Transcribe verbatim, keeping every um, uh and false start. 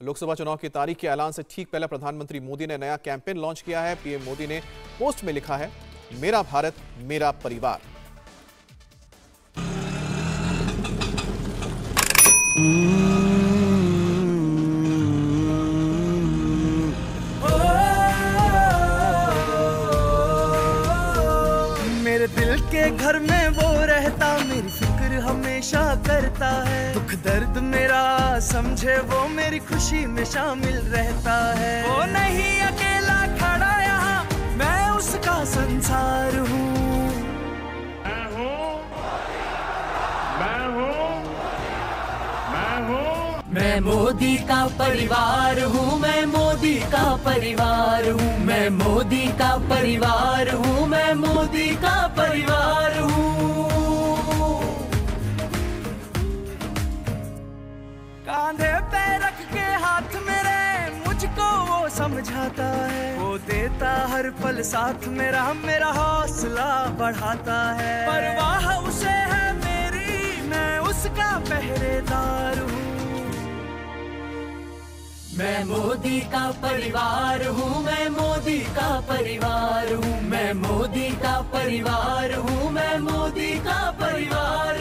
लोकसभा चुनाव की तारीख के ऐलान से ठीक पहले प्रधानमंत्री मोदी ने नया कैंपेन लॉन्च किया है। पीएम मोदी ने पोस्ट में लिखा है, मेरा भारत मेरा परिवार। मेरे दिल के घर में वो रहता, मेरी फिक्र हमेशा करता है। दुख दर्द मेरा समझे वो, मेरी खुशी में शामिल रहता है। वो नहीं अकेला खड़ा यहाँ, मैं उसका संसार हूँ। मैं हूँ, मैं हूँ, मैं हूँ, मैं मोदी का परिवार हूँ, मैं मोदी का परिवार हूँ, मैं मोदी का परिवार हूँ, मैं मोदी का परिवार हूँ। कांधे पे रख के हाथ मेरे, मुझको वो समझाता है। वो देता हर पल साथ मेरा, मेरा हौसला बढ़ाता है। परवाह उसे है मेरी, मैं उसका पहरेदार हूँ। मैं मोदी का परिवार हूँ, मैं मोदी का परिवार हूँ, मैं मोदी का परिवार हूँ, मैं मोदी का परिवार